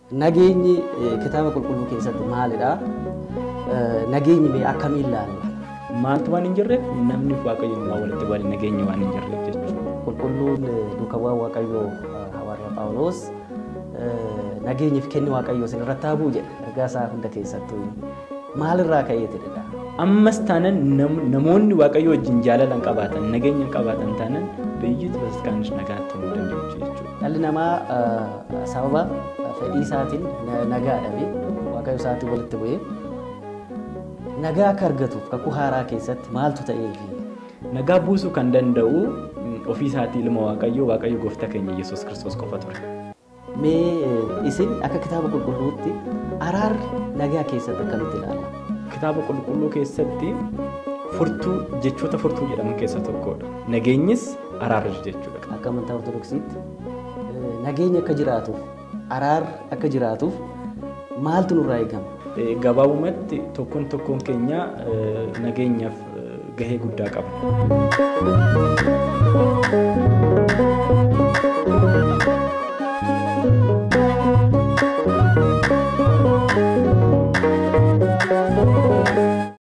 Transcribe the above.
nageenyi kitaaba qulqulluu keessatti maalidha? Nageenyi mee akkamiin ilaalla? Maaltu waan hin jirreef namni waaqayyoon waa walitti waliin nageenyi waan hin jirreef jechuudha. Qulqulluun duukawwan waaqayyoo hawaaryaa Phaawulos nageenyiif kenni waaqayyoo isin irratti haa bu'u jedha. Ergaa isaa hunda keessattuu maalirraa ka'eetidha? Ammas taanan namoonni waaqayyoo wajjin jaalalan qabaatan nageenya qabaatan taanan biyyatti baskaanis nagaatti himuu danda'u jechuudha. Dhalli namaa sababa fedhii isaatiin nagaa dhabe waaqayyo isaatiin walitti bu'ee nagaa akka argatuuf kakuu haaraa keessatti maaltu ta'eefi? Nagaa buusuu kan danda'u ofii isaatii ilma waaqayyo gooftaa keenya Yesuus Kiristoos qofa ture. Mee isin akka kitaaba qulqulluutti araarri nagaa keessatti akkamitti ilaalla? Kitaaba qulqulluu keessatti furtuu jechoota furtuu jedhaman keessaa tokkodha. Nageenyis araarri jechuudha. Akka amantaa Ortodoksiitti nageenyi akka jiraatuuf araarri akka jiraatuuf maaltu nurraa eegama? Gabaabumatti tokkoon keenya nageenyaaf gahee guddaa qaba.